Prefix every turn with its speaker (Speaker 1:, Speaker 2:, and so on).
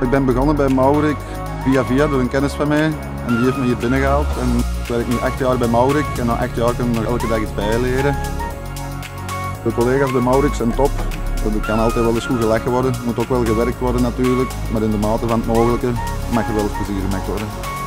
Speaker 1: Ik ben begonnen bij Maurik via door een kennis van mij en die heeft me hier binnengehaald. En ik werk nu 8 jaar bij Maurik en na 8 jaar kan ik nog elke dag iets bijleren. De collega's bij Maurik zijn top. Er kan altijd wel eens goed gelachen worden, er moet ook wel gewerkt worden natuurlijk, maar in de mate van het mogelijke mag er wel eens plezier gemaakt worden.